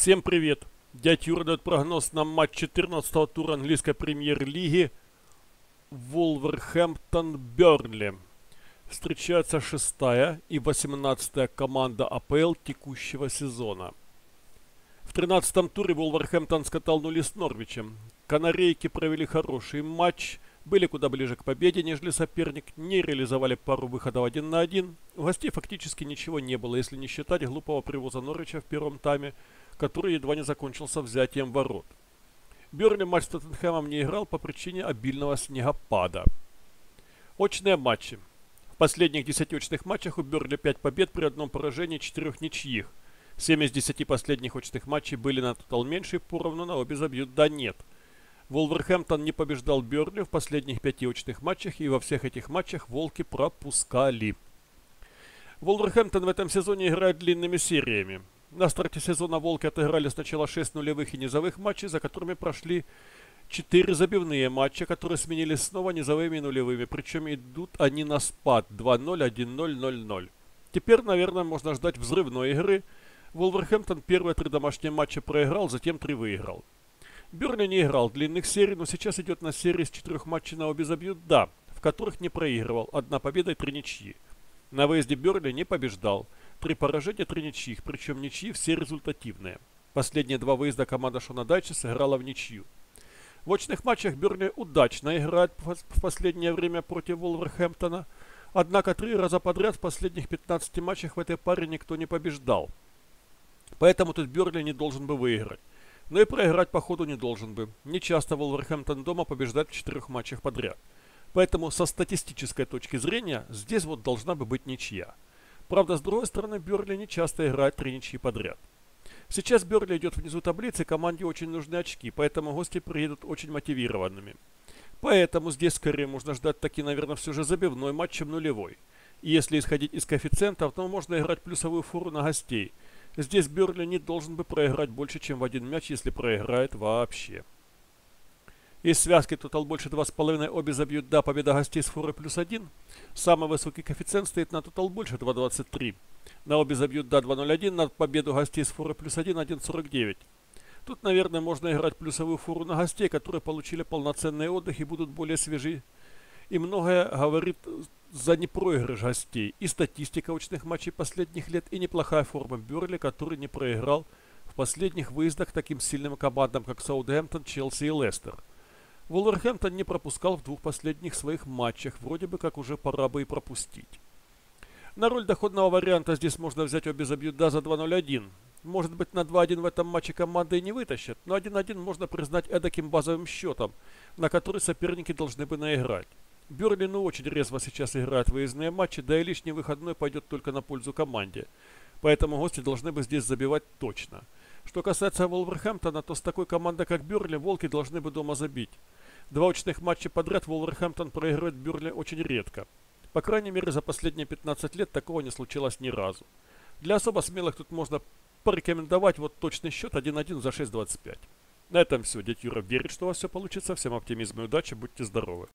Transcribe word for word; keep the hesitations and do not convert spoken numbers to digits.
Всем привет! Дядь Юра дает прогноз на матч четырнадцатого тура английской премьер-лиги Вулверхэмптон-Бернли. Встречаются шестая и восемнадцатая команда АПЛ текущего сезона. В тринадцатом туре Вулверхэмптон скатал нули с Норвичем. Канарейки провели хороший матч, были куда ближе к победе, нежели соперник, не реализовали пару выходов один на один. У гостей фактически ничего не было, если не считать глупого привоза Норвича в первом тайме, который едва не закончился взятием ворот. Бернли матч с Тоттенхэмом не играл по причине обильного снегопада. Очные матчи. В последних десяти очных матчах у Бернли пять побед при одном поражении, четырёх ничьих. семь из десяти последних очных матчей были на тотал меньше, поровну на обе забьют да нет. Вулверхэмптон не побеждал Бернли в последних пяти очных матчах, и во всех этих матчах волки пропускали. Вулверхэмптон в этом сезоне играет длинными сериями. На старте сезона волки отыграли сначала шесть нулевых и низовых матчей, за которыми прошли четыре забивные матча, которые сменились снова низовыми и нулевыми, причем идут они на спад два ноль, один ноль, ноль ноль. Теперь, наверное, можно ждать взрывной игры. Вулверхэмптон первые три домашние матча проиграл, затем три выиграл. Бернли не играл длинных серий, но сейчас идет на серии с четырех матчей на обе забьют да, в которых не проигрывал, одна победа и три ничьи. На выезде Бернли не побеждал, три поражения, три ничьих, причем ничьи все результативные. Последние два выезда команда Шона Дайча сыграла в ничью. В очных матчах Бернли удачно играет в последнее время против Вулверхэмптона, однако три раза подряд в последних пятнадцати матчах в этой паре никто не побеждал. Поэтому тут Бернли не должен бы выиграть. Но и проиграть по ходу не должен бы. Не часто Вулверхэмптон дома побеждает в четырех матчах подряд. Поэтому со статистической точки зрения здесь вот должна бы быть ничья. Правда, с другой стороны, Бернли не часто играет три ничьи подряд. Сейчас Бернли идет внизу таблицы, команде очень нужны очки, поэтому гости приедут очень мотивированными. Поэтому здесь скорее можно ждать таки, наверное, все же забивной матч, чем нулевой. И если исходить из коэффициентов, то можно играть плюсовую фору на гостей. Здесь Бернли не должен бы проиграть больше, чем в один мяч, если проиграет вообще. Из связки тотал больше два с половиной, обе забьют да, победа гостей с форой плюс один. Самый высокий коэффициент стоит на тотал больше два двадцать три. На обе забьют да два ноль один, на победу гостей с форой плюс один один сорок девять. Тут, наверное, можно играть плюсовую фору на гостей, которые получили полноценный отдых и будут более свежи. И многое говорит за непроигрыш гостей. И статистика очных матчей последних лет, и неплохая форма Бернли, который не проиграл в последних выездах таким сильным командам, как Саутгемптон, Челси и Лестер. Вулверхэмптон не пропускал в двух последних своих матчах, вроде бы как уже пора бы и пропустить. На роль доходного варианта здесь можно взять обе забьют да за два ноль один. Может быть, на два один в этом матче команды и не вытащат, но один один можно признать эдаким базовым счетом, на который соперники должны бы наиграть. Бернли ну очень резво сейчас играет выездные матчи, да и лишний выходной пойдет только на пользу команде. Поэтому гости должны бы здесь забивать точно. Что касается Вулверхэмптона, то с такой командой, как Бернли, волки должны бы дома забить. Два очных матча подряд Вулверхэмптон проигрывает Бернли очень редко. По крайней мере, за последние пятнадцать лет такого не случилось ни разу. Для особо смелых тут можно порекомендовать вот точный счет один один за шесть двадцать пять. На этом все. Дядь Юра верит, что у вас все получится. Всем оптимизма и удачи. Будьте здоровы.